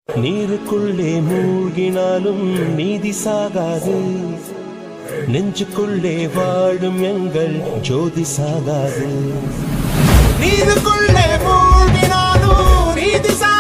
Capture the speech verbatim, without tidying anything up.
நீருக்குள்ளே மூழ்கினாலும் நீதி சாகாது, நெஞ்சுக்குள்ளே வாழும் எங்கள் ஜோதி சாகாது. நீருக்குள்ளே மூழ்கினாலும் நீதி சாகாது.